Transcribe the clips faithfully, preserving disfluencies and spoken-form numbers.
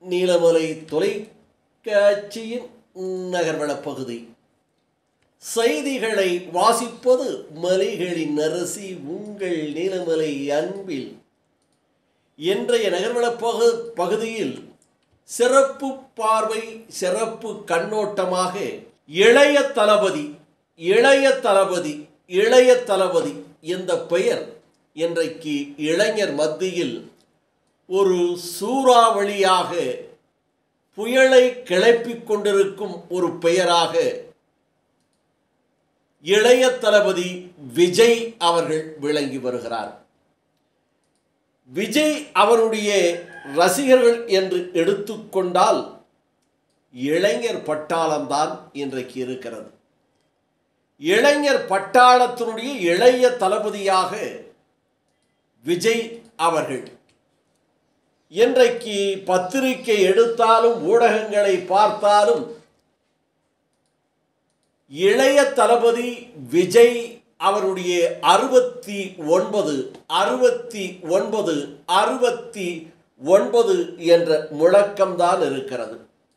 நீலமலை தொலைக்காட்சியின் நகர்வளப் பகுதி செய்திகளை வாசிப்பது மலைகளின் அரசி உங்கள் நீலமலை அன்பில். இன்றைய நகர்வளப் பகு பகுதியில் சிறப்பு பார்வை, சிறப்பு கண்ணோட்டமாக இளைய தளபதி இளைய தளபதி இளைய தளபதி இந்த பெயர் இன்றைக்கு இளைஞர் மத்தியில் ஒரு சூறாவளியாக புயலை கிளப்பிக் கொண்டிருக்கும் ஒரு பெயராக இளைய தளபதி விஜய் அவர்கள் விளங்கி வருகிறார். விஜய் அவருடைய ரசிகர்கள் என்று எடுத்துக்கொண்டால் இளைஞர் பட்டாளம்தான் இன்றைக்கு இருக்கிறது. இளைஞர் பட்டாளத்தினுடைய இளைய தளபதியாக விஜய் அவர்கள் இன்றைக்கு பத்திரிகை எடுத்தாலும் ஊடகங்களை பார்த்தாலும் இளைய தளபதி விஜய் அவருடைய அறுபத்தி ஒன்பது அறுபத்தி ஒன்பது அறுபத்தி ஒன்பது என்ற முழக்கம்தான் இருக்கிறது.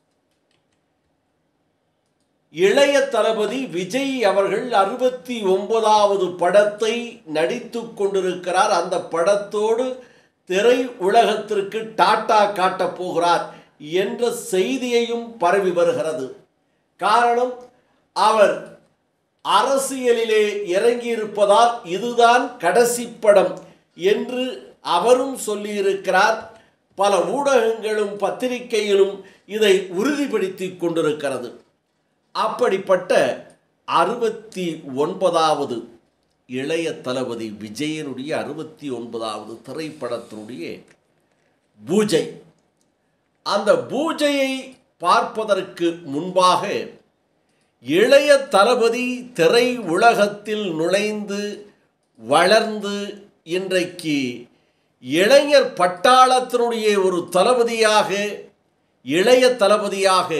இளைய தளபதி விஜய் அவர்கள் அறுபத்தி ஒன்பதாவது படத்தை நடித்து கொண்டிருக்கிறார். அந்த படத்தோடு திரை உலகத்திற்கு டாட்டா காட்டப் போகிறார் என்ற செய்தியையும் பரவி வருகிறது. காரணம், அவர் அரசியலிலே இறங்கியிருப்பதால் இதுதான் கடைசி படம் என்று அவரும் சொல்லியிருக்கிறார். பல ஊடகங்களும் பத்திரிகையிலும் இதை உறுதிப்படுத்தி கொண்டிருக்கிறது. அப்படிப்பட்ட அறுபத்தி ஒன்பதாவது இளைய தளபதி விஜயனுடைய அறுபத்தி ஒன்பதாவது திரைப்படத்தினுடைய பூஜை. அந்த பூஜையை பார்ப்பதற்கு முன்பாக இளைய தளபதி திரை உலகத்தில் நுழைந்து வளர்ந்து இன்றைக்கு இளைஞர் பட்டாளத்தினுடைய ஒரு தளபதியாக, இளைய தளபதியாக,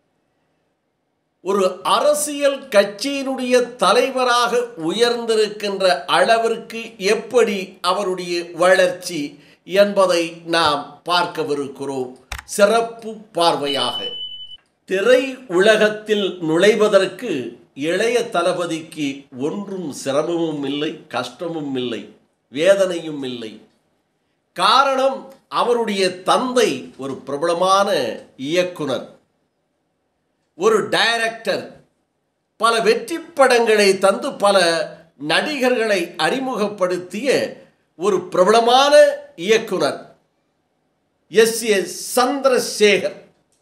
ஒரு அரசியல் கட்சியினுடைய தலைவராக உயர்ந்திருக்கின்ற அளவிற்கு எப்படி அவருடைய வளர்ச்சி என்பதை நாம் பார்க்கவிருக்கிறோம். சிறப்பு பார்வையாக திரை உலகத்தில் நுழைவதற்கு இளைய தளபதிக்கு ஒன்றும் சிரமமும் இல்லை, கஷ்டமும் இல்லை, வேதனையும் இல்லை. காரணம், அவருடைய தந்தை ஒரு பிரபலமான இயக்குனர், ஒரு டைரக்டர், பல வெற்றி படங்களை தந்து பல நடிகர்களை அறிமுகப்படுத்திய ஒரு பிரபலமான இயக்குனர் எஸ் ஏ சந்திரசேகர்.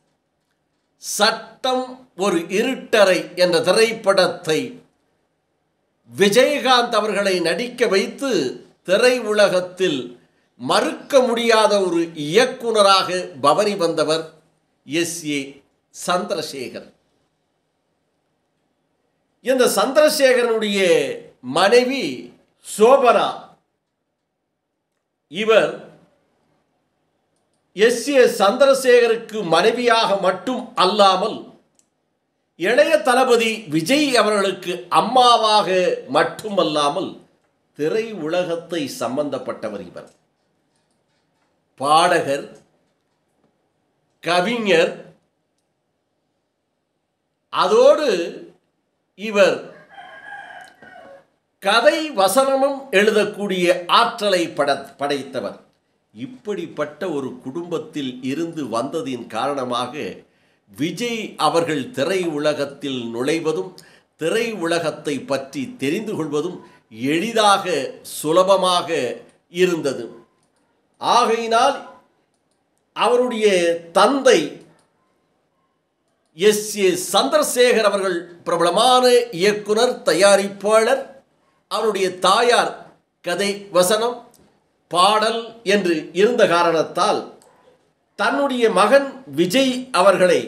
சட்டம் ஒரு இருட்டறை என்ற திரைப்படத்தை விஜயகாந்த் அவர்களை நடிக்க வைத்து திரை உலகத்தில் மறுக்க முடியாத ஒரு இயக்குனராக பவனி வந்தவர் எஸ் ஏ சந்திரசேகர். இந்த சந்திரசேகரனுடைய மனைவி சோபனா. இவர் எஸ் ஏ சந்திரசேகருக்கு மனைவியாக மட்டும் அல்லாமல் இளைய தளபதி விஜய் அவர்களுக்கு அம்மாவாக மட்டுமல்லாமல் திரை உலகத்தை சம்பந்தப்பட்டவர் இவர். பாடகர், கவிஞர், அதோடு இவர் கதை வசனமும் எழுதக்கூடிய ஆற்றலை பட படைத்தவர். இப்படிப்பட்ட ஒரு குடும்பத்தில் இருந்து வந்ததின் காரணமாக விஜய் அவர்கள் திரை உலகத்தில் நுழைவதும் திரை உலகத்தை பற்றி தெரிந்து கொள்வதும் எளிதாக சுலபமாக இருந்தது. ஆகையினால் அவருடைய தந்தை எஸ் ஏ சந்திரசேகர் அவர்கள் பிரபலமான இயக்குனர், தயாரிப்பாளர். அவருடைய தாயார் கதை வசனம், பாடல் என்று இருந்த காரணத்தால் தன்னுடைய மகன் விஜய் அவர்களை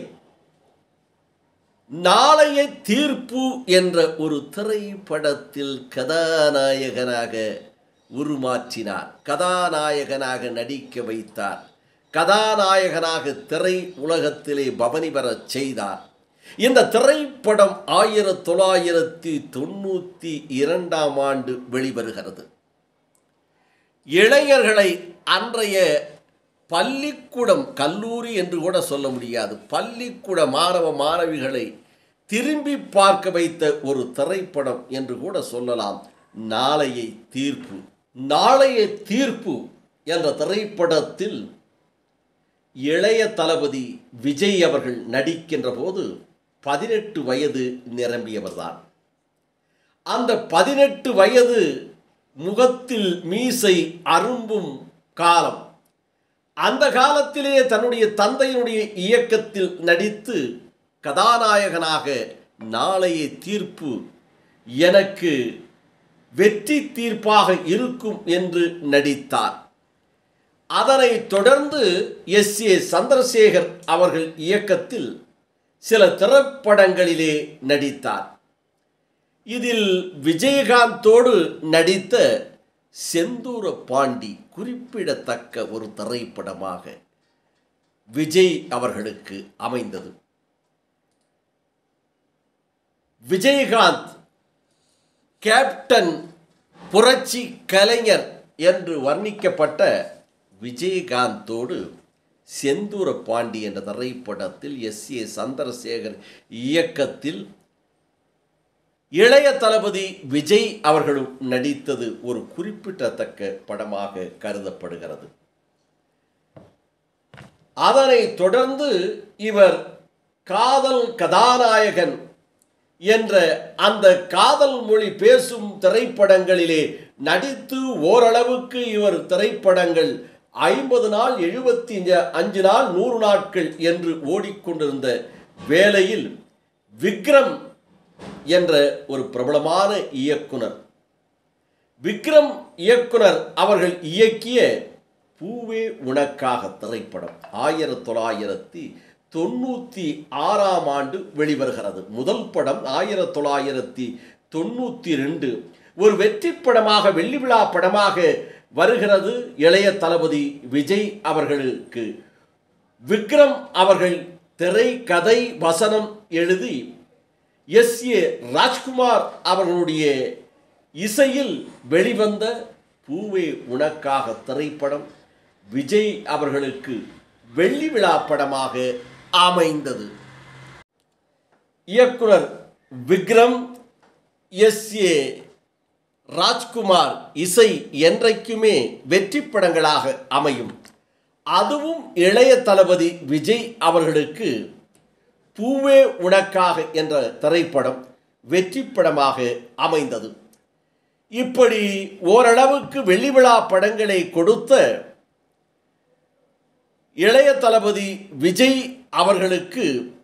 நாளைய தீர்ப்பு என்ற ஒரு திரைப்படத்தில் கதாநாயகனாக உருமாற்றினார். கதாநாயகனாக நடிக்க வைத்தார். கதாநாயகனாக திரை உலகத்திலே பவனி பெறச் செய்தார். இந்த திரைப்படம் ஆயிரத்தி தொள்ளாயிரத்தி தொண்ணூற்றி இரண்டாம் ஆண்டு வெளிவருகிறது. இளைஞர்களை அன்றைய பள்ளிக்கூடம், கல்லூரி என்று கூட சொல்ல முடியாது, பள்ளிக்கூட மாணவ மாணவிகளை திரும்பி பார்க்க வைத்த ஒரு திரைப்படம் என்று கூட சொல்லலாம். நாளைய தீர்ப்பு. நாளைய தீர்ப்பு என்ற திரைப்படத்தில் இளைய தளபதி விஜய் அவர்கள் நடிக்கின்ற போது பதினெட்டு வயது நிரம்பியவர்தான். அந்த பதினெட்டு வயது முகத்தில் மீசை அரும்பும் காலம். அந்த காலத்திலே தன்னுடைய தந்தையினுடைய இயக்கத்தில் நடித்து கதாநாயகனாக நாளைய தீர்ப்பு எனக்கு வெற்றி தீர்ப்பாக இருக்கும் என்று நடித்தார். அதனைத் தொடர்ந்து எஸ் ஏ சந்திரசேகர் அவர்கள் இயக்கத்தில் சில திரைப்படங்களிலே நடித்தார். இதில் விஜயகாந்தோடு நடித்த செந்தூர பாண்டி குறிப்பிடத்தக்க ஒரு திரைப்படமாக விஜய் அவர்களுக்கு அமைந்தது. விஜயகாந்த் கேப்டன் புரட்சி கலைஞர் என்று வர்ணிக்கப்பட்ட விஜயகாந்தோடு செந்தூர பாண்டி என்ற திரைப்படத்தில் எஸ் ஏ சந்திரசேகர் இயக்கத்தில் இளைய தளபதி விஜய் அவர்களும் நடித்தது ஒரு குறிப்பிடத்தக்க படமாக கருதப்படுகிறது. அதனைத் தொடர்ந்து இவர் காதல் கதாநாயகன் என்ற அந்த காதல் மொழி பேசும் திரைப்படங்களிலே நடித்து ஓரளவுக்கு இவர் திரைப்படங்கள் ஐம்பது நாள், எழுபத்தி அஞ்சு நாள், நூறு நாட்கள் என்று ஓடிக்கொண்டிருந்த வேளையில் விக்ரம் என்ற ஒரு பிரபலமான இயக்குனர் விக்ரம் இயக்குனர் அவர்கள் இயக்கிய பூவே உனக்காக திரைப்படம் ஆயிரத்தி தொள்ளாயிரத்தி தொண்ணூற்றி ஆறாம் ஆண்டு வெளிவருகிறது. முதல் படம் ஆயிரத்தி தொள்ளாயிரத்தி தொண்ணூற்றி ரெண்டு ஒரு வெற்றி படமாக, வெள்ளி விழா படமாக வருகிறது. இளைய தளபதி விஜய் அவர்களுக்கு விக்ரம் அவர்கள் திரை கதை வசனம் எழுதி எஸ் ஏ ராஜ்குமார் அவர்களுடைய இசையில் வெளிவந்த பூவே உனக்காக திரைப்படம் விஜய் அவர்களுக்கு வெள்ளி விழா படமாக அமைந்தது. இயக்குனர் விக்ரம், எஸ் ஏ ராஜ்குமார் இசை என்றைக்குமே வெற்றி படங்களாக அமையும். அதுவும் இளைய தளபதி விஜய் அவர்களுக்கு பூவே உனக்காக என்ற திரைப்படம் வெற்றி படமாக அமைந்தது. இப்படி ஓரளவுக்கு வெள்ளி விழா படங்களை கொடுத்த இளைய தளபதி விஜய் அவர்களுக்கு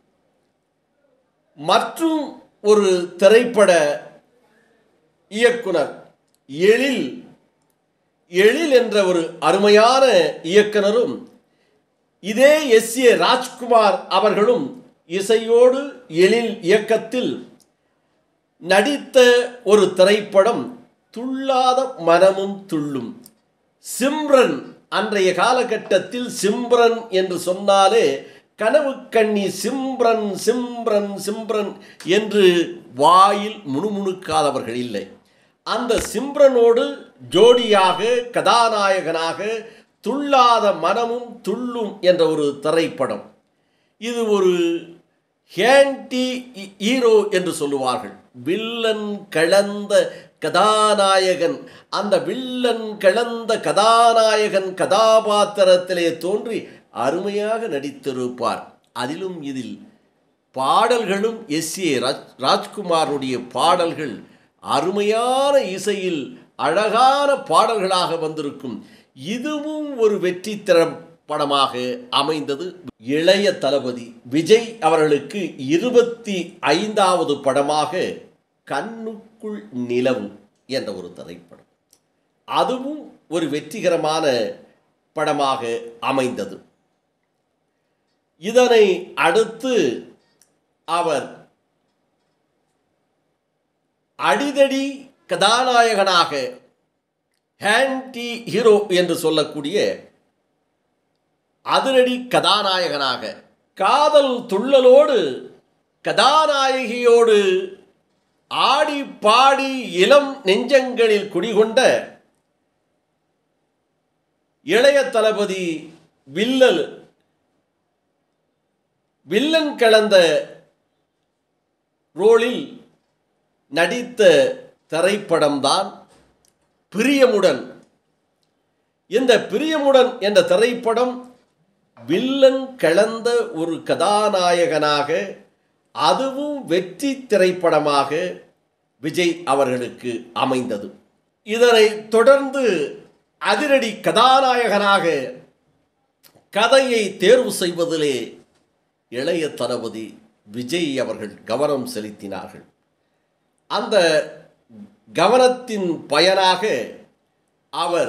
மற்றும் ஒரு திரைப்பட இயக்குனர் எழில் எழில் என்ற ஒரு அருமையான இயக்குனரும் இதே எஸ் ஏ ராஜ்குமார் அவர்களும் இசையோடு எழில் இயக்கத்தில் நடித்த ஒரு திரைப்படம் துள்ளாத மனமும் துள்ளும். சிம்ரன், அன்றைய காலகட்டத்தில் சிம்ரன் என்று சொன்னாலே கனவு கண்ணி சிம்ரன் சிம்ரன் சிம்ரன் என்று வாயில் முணுமுணுக்காதவர்கள் இல்லை. அந்த சிம்ரனோடு ஜோடியாக கதாநாயகனாக துள்ளாத மனமும் துள்ளும் என்ற ஒரு திரைப்படம். இது ஒரு ஹேண்டி ஹீரோ என்று சொல்லுவார்கள். வில்லன் கலந்த கதாநாயகன். அந்த வில்லன் கலந்த கதாநாயகன் கதாபாத்திரத்திலே தோன்றி அருமையாக நடித்திருப்பார். அதிலும் இதில் பாடல்களும் எஸ் ஏ ராஜ்குமாருடைய பாடல்கள் அருமையான இசையில் அழகான பாடல்களாக வந்திருக்கும். இதுவும் ஒரு வெற்றி திரைப்படமாக அமைந்தது. இளைய தளபதி விஜய் அவர்களுக்கு இருபத்தி ஐந்தாவது படமாக கண்ணுக்குள் நிலவு என்ற ஒரு திரைப்படம், அதுவும் ஒரு வெற்றிகரமான படமாக அமைந்தது. இதனை அடுத்து அவர் அடிதடி கதாநாயகனாக, ஹேண்டி ஹீரோ என்று சொல்லக்கூடிய அதிரடி கதாநாயகனாக, காதல் துள்ளலோடு கதாநாயகியோடு ஆடி பாடி இளம் நெஞ்சங்களில் குடிகொண்ட இளைய தளபதி வில்லல் வில்லன் கலந்த ரோலில் நடித்த திரைப்படம்தான் பிரியமுடன். இந்த பிரியமுடன் என்ற திரைப்படம் வில்லன் கலந்த ஒரு கதாநாயகனாக, அதுவும் வெற்றி திரைப்படமாக விஜய் அவர்களுக்கு அமைந்தது. இதனை தொடர்ந்து அதிரடி கதாநாயகனாக கதையை தேர்வு செய்வதிலே இளைய தளபதி விஜய் அவர்கள் கவனம் செலுத்தினார்கள். அந்த கவனத்தின் பயனாக அவர்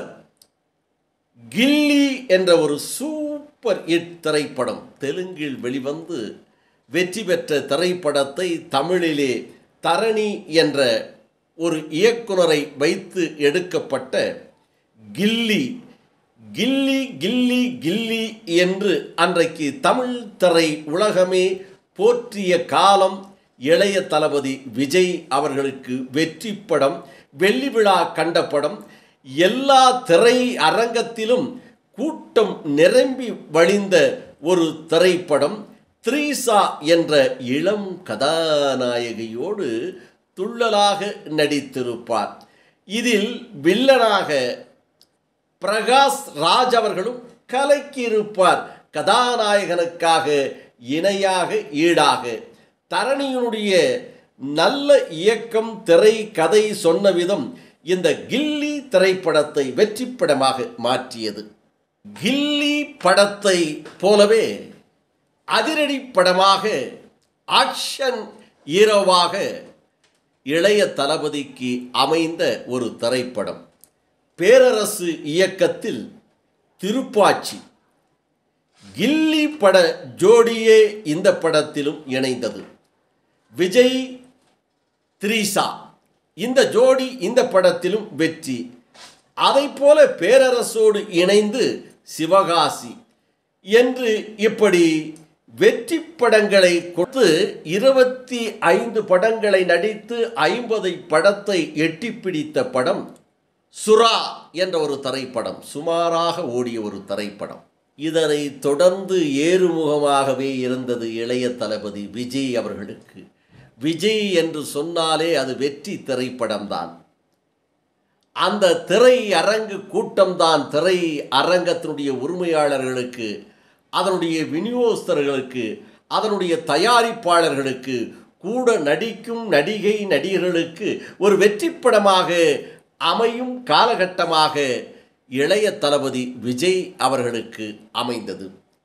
கில்லி என்ற ஒரு சூப்பர் ஹிட் திரைப்படம், தெலுங்கில் வெளிவந்து வெற்றி பெற்ற திரைப்படத்தை தமிழிலே தரணி என்ற ஒரு இயக்குனரை வைத்து எடுக்கப்பட்ட கில்லி கில்லி கில்லி கில்லி என்று அன்றைக்கு தமிழ் திரை உலகமே போற்றிய காலம் இளைய தளபதி விஜய் அவர்களுக்கு வெற்றி படம், வெள்ளி விழா கண்ட படம். எல்லா திரை அரங்கத்திலும் கூட்டம் நிரம்பி வழிந்த ஒரு திரைப்படம். த்ரீசா என்ற இளம் கதாநாயகியோடு துள்ளலாக நடித்திருப்பார். இதில் வில்லனாக பிரகாஷ் ராஜ் அவர்களும் கலக்கியிருப்பார். கதாநாயகனுக்காக இணையாக ஈடாக தரணியினுடைய நல்ல இயக்கம், திரை கதை சொன்ன விதம் இந்த கில்லி திரைப்படத்தை வெற்றி படமாக மாற்றியது. கில்லி படத்தை போலவே அதிரடி படமாக, ஆக்ஷன் ஹீரோவாக இளைய தளபதிக்கு அமைந்த ஒரு திரைப்படம். பேரரசு இயக்கத்தில் திருப்பாச்சி. கில்லி பட ஜோடியே இந்த படத்திலும் இணைந்தது. விஜய் த்ரீசா இந்த ஜோடி இந்த படத்திலும் வெற்றி. அதைப்போல பேரரசோடு இணைந்து சிவகாசி என்று இப்படி வெற்றி படங்களை கொடுத்து இருபத்தி ஐந்து படங்களை நடித்து ஐம்பது படத்தை எட்டி பிடித்த படம் சுறா என்ற ஒரு திரைப்படம். சுமாராக ஓடிய ஒரு திரைப்படம். இதனை தொடர்ந்து ஏறுமுகமாகவே இருந்தது இளைய தளபதி விஜய் அவர்களுக்கு. விஜய் என்று சொன்னாலே அது வெற்றி திரைப்படம்தான். அந்த திரை அரங்கு கூட்டம்தான் திரை அரங்கத்தினுடைய உரிமையாளர்களுக்கு, அதனுடைய விநியோகஸ்தர்களுக்கு, அதனுடைய தயாரிப்பாளர்களுக்கு, கூட நடிக்கும் நடிகை நடிகர்களுக்கு ஒரு வெற்றி படமாக அமையும் காலகட்டமாக இளைய தளபதி விஜய் அவர்களுக்கு அமைந்தது.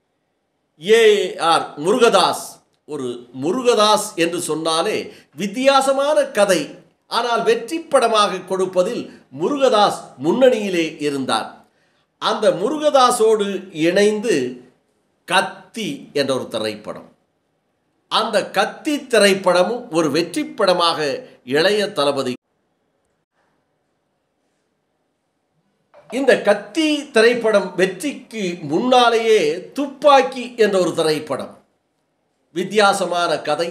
A R Murugadoss. ஒரு முருகதாஸ் என்று சொன்னாலே வித்தியாசமான கதை, ஆனால் வெற்றி படமாக கொடுப்பதில் முருகதாஸ் முன்னணியிலே இருந்தார். அந்த முருகதாஸோடு இணைந்து கத்தி என்ற ஒரு திரைப்படம். அந்த கத்தி திரைப்படமும் ஒரு வெற்றி படமாக இளைய தளபதி. இந்த கத்தி திரைப்படம் வெற்றிக்கு முன்னாலேயே துப்பாக்கி என்ற ஒரு திரைப்படம், வித்தியாசமான கதை.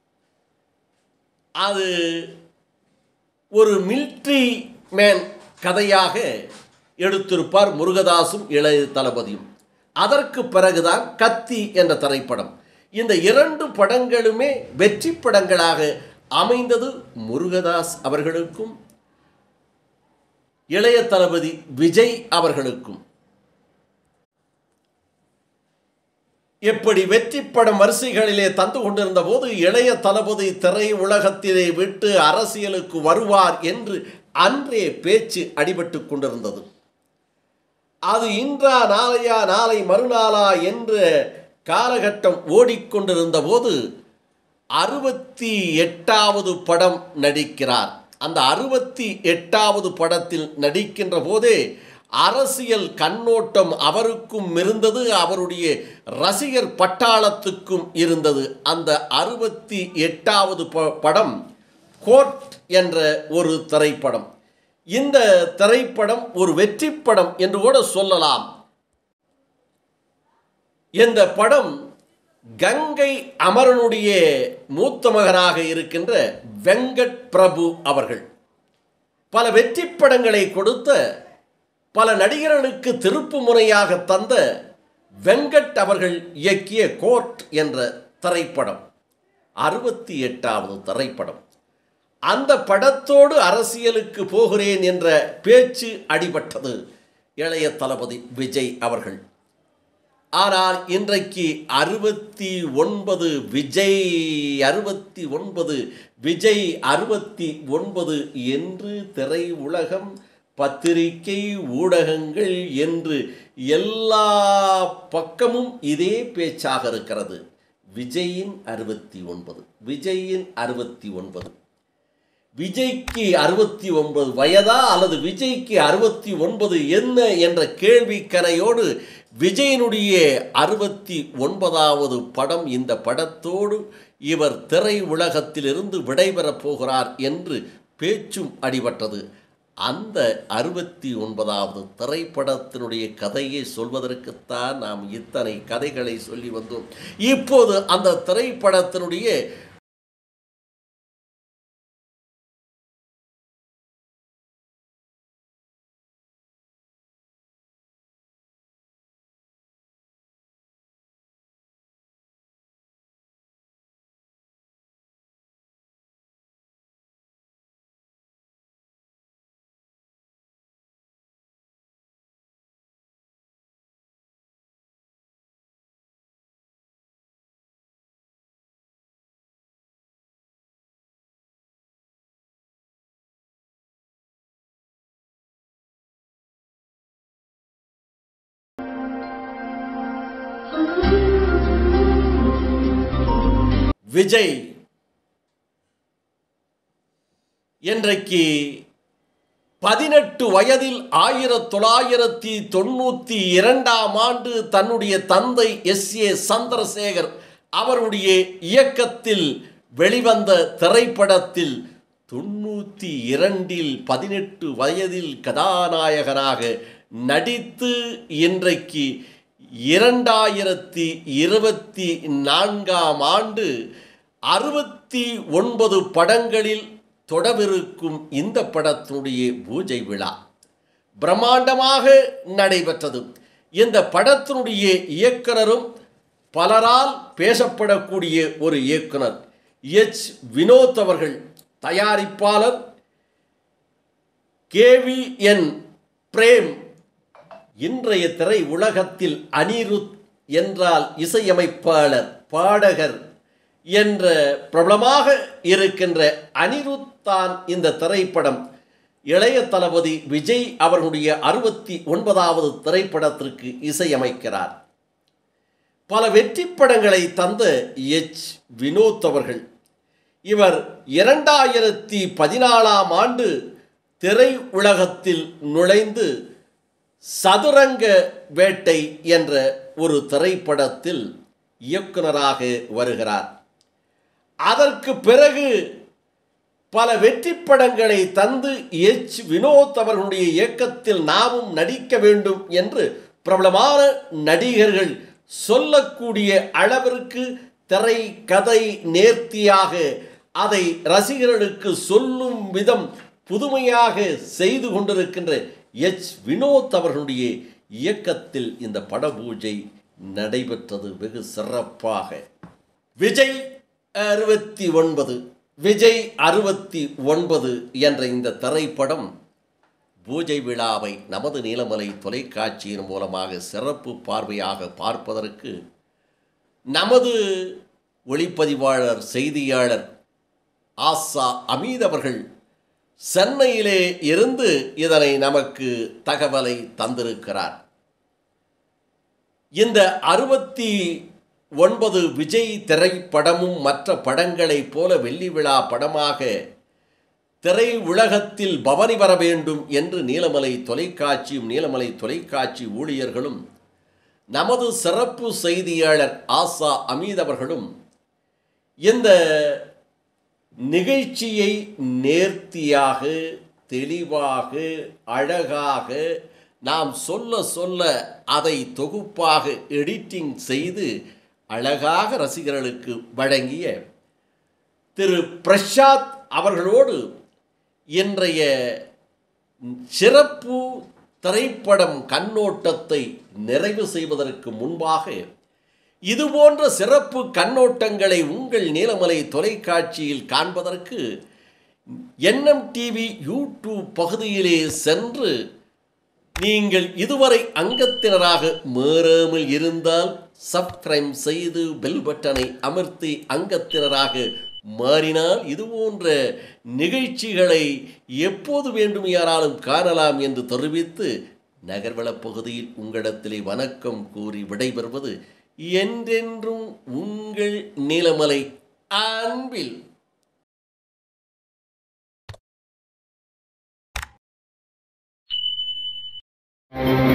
அது ஒரு மிலிட்ரி மேன் கதையாக எடுத்திருப்பார் முருகதாசும் இளைய தளபதியும். அதற்கு பிறகுதான் கத்தி என்ற திரைப்படம். இந்த இரண்டு படங்களுமே வெற்றி படங்களாக அமைந்தது முருகதாஸ் அவர்களுக்கும் இளைய தளபதி விஜய் அவர்களுக்கும். எப்படி வெற்றி படம் வரிசைகளிலே தந்து கொண்டிருந்த போது இளைய தளபதி திரை உலகத்திலே விட்டு அரசியலுக்கு வருவார் என்று அன்றே பேச்சு அடிபட்டு கொண்டிருந்தது. அது இன்றா நாளையா நாளை மறுநாளா என்ற காலகட்டம் ஓடிக்கொண்டிருந்த போது அறுபத்தி எட்டாவது படம் நடிக்கிறார். அந்த அறுபத்தி எட்டாவது படத்தில் நடிக்கின்ற போதே அரசியல் கண்ணோட்டம் அவருக்கும் இருந்தது, அவருடைய ரசிகர் பட்டாளத்துக்கும் இருந்தது. அந்த அறுபத்தி எட்டாவது படம் கோர்ட் என்ற ஒரு திரைப்படம். இந்த திரைப்படம் ஒரு வெற்றி படம் என்று கூட சொல்லலாம். இந்த படம் கங்கை அமரனுடைய மூத்த மகனாக இருக்கின்ற வெங்கட் பிரபு அவர்கள் பல வெற்றி படங்களை கொடுத்த, பல நடிகர்களுக்கு திருப்பு முனையாக தந்த வெங்கட் அவர்கள் இயக்கிய கோர்ட் என்ற திரைப்படம் அறுபத்தி எட்டாவது திரைப்படம். அந்த படத்தோடு அரசியலுக்கு போகிறேன் என்ற பேச்சு அடிபட்டது இளைய தளபதி விஜய் அவர்கள். ஆனால் இன்றைக்கு அறுபத்தி ஒன்பது விஜய் அறுபத்தி ஒன்பது விஜய் அறுபத்தி ஒன்பது என்று திரை உலகம், பத்திரிகை, ஊடகங்கள் என்று எல்லா பக்கமும் இதே பேச்சாக இருக்கிறது. விஜயின் அறுபத்தி ஒன்பது விஜயின் அறுபத்தி ஒன்பது விஜய்க்கு அறுபத்தி ஒன்பது வயதா அல்லது விஜய்க்கு அறுபத்தி ஒன்பது என்ன என்ற கேள்விக்கணையோடு விஜயனுடைய அறுபத்தி ஒன்பதாவது படம், இந்த படத்தோடு இவர் திரை உலகத்திலிருந்து விடைபெறப் போகிறார் என்று பேச்சும் அடிபட்டது. அந்த அறுபத்தி ஒன்பதாவது திரைப்படத்தினுடைய கதையை சொல்வதற்குத்தான் நாம் இத்தனை கதைகளை சொல்லி வந்தோம். இப்போது அந்த திரைப்படத்தினுடைய விஜய் இன்றைக்கு பதினெட்டு வயதில் ஆயிரத்தி தொள்ளாயிரத்தி தொண்ணூற்றி இரண்டாம் ஆண்டு தன்னுடைய தந்தை எஸ் ஏ சந்திரசேகர் அவருடைய இயக்கத்தில் வெளிவந்த திரைப்படத்தில் தொண்ணூற்றி இரண்டில் பதினெட்டு வயதில் கதாநாயகனாக நடித்து இன்றைக்கு இரண்டாயிரத்தி இருபத்தி நான்காம் ஆண்டு அறுபத்தி ஒன்பது படங்களில் தொடவிருக்கும் இந்த படத்தினுடைய பூஜை விழா பிரம்மாண்டமாக நடைபெற்றது. இந்த படத்தினுடைய இயக்குனரும் பலரால் பேசப்படக்கூடிய ஒரு இயக்குனர் எச் வினோத் அவர்கள், தயாரிப்பாளர் கே வி என் பிரேம். இன்றைய திரை உலகத்தில் அனிருத் என்றால் இசையமைப்பாளர், பாடகர் என்ற பிரபலமாக இருக்கின்ற அனிருத் தான் இந்த திரைப்படம் இளைய தளபதி விஜய் அவர்களுடைய அறுபத்தி ஒன்பதாவது திரைப்படத்திற்கு இசையமைக்கிறார். பல வெற்றி படங்களை தந்த எச் வினோத் அவர்கள், இவர் இரண்டாயிரத்தி பதினாலாம் ஆண்டு திரை உலகத்தில் நுழைந்து சதுரங்க வேட்டை என்ற ஒரு திரைப்படத்தில் இயக்குனராக வருகிறார். அதற்கு பிறகு பல வெற்றி படங்களை தந்து எச் வினோத் அவர்களுடைய இயக்கத்தில் நாமும் நடிக்க வேண்டும் என்று பிரபலமான நடிகர்கள் சொல்லக்கூடிய அளவிற்கு திரை கதை நேர்த்தியாக அதை ரசிகர்களுக்கு சொல்லும் விதம் புதுமையாக செய்து கொண்டிருக்கின்ற எச் வினோத் அவர்களுடைய இயக்கத்தில் இந்த பட பூஜை நடைபெற்றது வெகு சிறப்பாக. விஜய் அறுபத்தி ஒன்பது விஜய் அறுபத்தி ஒன்பது என்ற இந்த திரைப்படம் பூஜை விழாவை நமது நீலமலை தொலைக்காட்சியின் மூலமாக சிறப்பு பார்வையாக பார்ப்பதற்கு நமது ஒளிப்பதிவாளர் செய்தியாளர் ஆசா அமீத் அவர்கள் சென்னையிலே இருந்து இதனை நமக்கு தகவலை தந்திருக்கிறார். இந்த அறுபத்தி ஒன்பது விஜய் திரைப்படமும் மற்ற படங்களைப் போல வெள்ளி விழா படமாக திரை உலகத்தில் பவனி வர வேண்டும் என்று நீலமலை தொலைக்காட்சியும் நீலமலை தொலைக்காட்சி ஊழியர்களும் நமது சிறப்பு செய்தியாளர் ஆசா அமீத் அவர்களும் இந்த நிகழ்ச்சியை நேர்த்தியாக, தெளிவாக, அழகாக நாம் சொல்ல சொல்ல அதை தொகுப்பாக எடிட்டிங் செய்து அழகாக ரசிகர்களுக்கு வழங்கிய திரு பிரசாத் அவர்களோடு இன்றைய சிறப்பு திரைப்படம் கண்ணோட்டத்தை நிறைவு செய்வதற்கு முன்பாக இதுபோன்ற சிறப்பு கண்ணோட்டங்களை உங்கள் நீலமலை தொலைக்காட்சியில் காண்பதற்கு என்எம் டிவி யூடியூப் பகுதியிலே சென்று நீங்கள் இதுவரை அங்கத்தினராக மாறாமல் இருந்தால் சப்ஸ்கிரைப் செய்து பெல் பட்டனை அமர்த்தி அங்கத்தினராக மாறினால் இதுபோன்ற நிகழ்ச்சிகளை எப்போது வேண்டுமையானாலும் காணலாம் என்று தெரிவித்து நகர்வளப் பகுதியில் உங்களிடத்திலே வணக்கம் கூறி விடைபெறுவது என்றென்றும் உங்கள் நீலமலை அன்பில். Thank you.